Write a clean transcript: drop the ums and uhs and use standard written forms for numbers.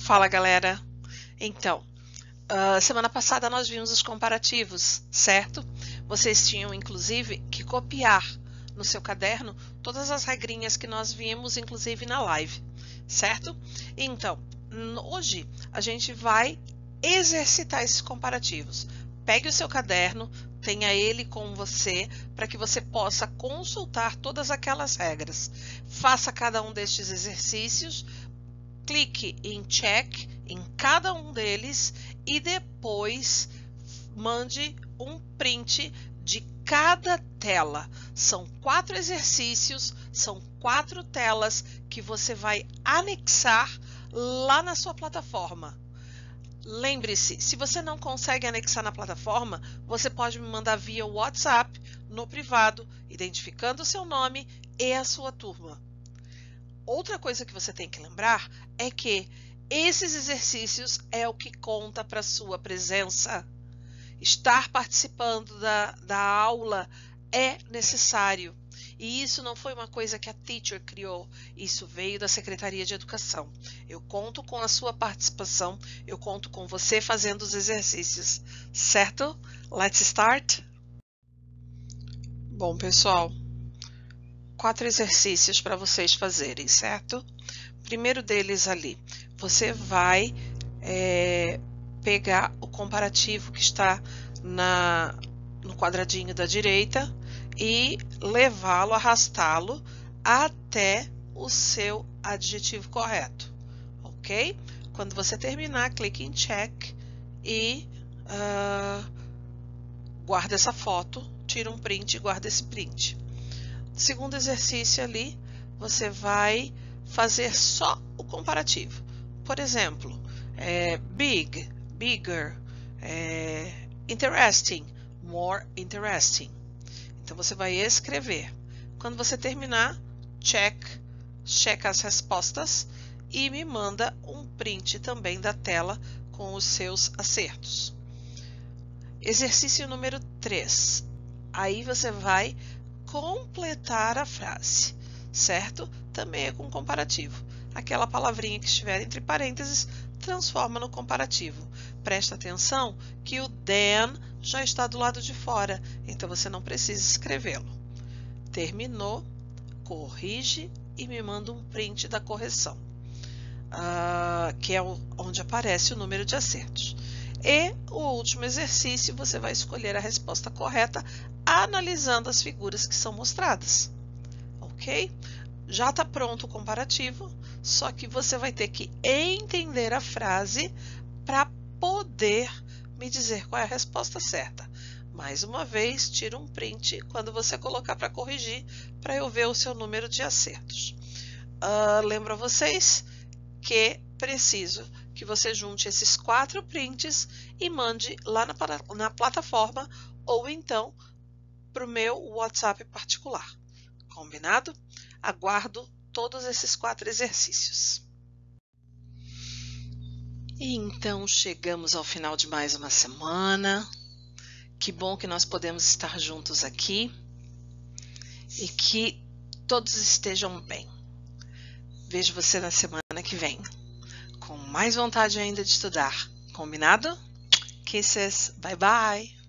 Fala, galera! Então, semana passada nós vimos os comparativos, certo? Vocês tinham, inclusive, que copiar no seu caderno todas as regrinhas que nós vimos, inclusive na live, certo? Então, hoje a gente vai exercitar esses comparativos. Pegue o seu caderno, tenha ele com você, para que você possa consultar todas aquelas regras. Faça cada um destes exercícios. Clique em check em cada um deles e depois mande um print de cada tela. São 4 exercícios, são 4 telas que você vai anexar lá na sua plataforma. Lembre-se, se você não consegue anexar na plataforma, você pode me mandar via WhatsApp no privado, identificando o seu nome e a sua turma. Outra coisa que você tem que lembrar é que esses exercícios é o que conta para a sua presença. Estar participando da aula é necessário. E isso não foi uma coisa que a Teacher criou, isso veio da Secretaria de Educação. Eu conto com a sua participação, eu conto com você fazendo os exercícios, certo? Let's start? Bom, pessoal, 4 exercícios para vocês fazerem, certo? Primeiro deles ali, você vai pegar o comparativo que está no quadradinho da direita e levá-lo, arrastá-lo até o seu adjetivo correto, ok? Quando você terminar, clique em check e guarda essa foto, tira um print e guarda esse print. Segundo exercício ali, você vai fazer só o comparativo. Por exemplo, big, bigger, interesting, more interesting. Então você vai escrever. Quando você terminar, checa as respostas e me manda um print também da tela com os seus acertos. Exercício número 3. Aí você vai completar a frase, certo? Também é com comparativo. Aquela palavrinha que estiver entre parênteses, transforma no comparativo. Presta atenção que o then já está do lado de fora, então você não precisa escrevê-lo. Terminou, corrige e me manda um print da correção, que é onde aparece o número de acertos. E o último exercício, você vai escolher a resposta correta analisando as figuras que são mostradas, ok? Já está pronto o comparativo, só que você vai ter que entender a frase para poder me dizer qual é a resposta certa. Mais uma vez, tira um print quando você colocar para corrigir, para eu ver o seu número de acertos. Lembro a vocês que preciso que você junte esses 4 prints e mande lá na plataforma ou então para o meu WhatsApp particular. Combinado? Aguardo todos esses 4 exercícios. E então chegamos ao final de mais uma semana. Que bom que nós podemos estar juntos aqui e que todos estejam bem. Vejo você na semana que vem, com mais vontade ainda de estudar. Combinado? Kisses, bye bye!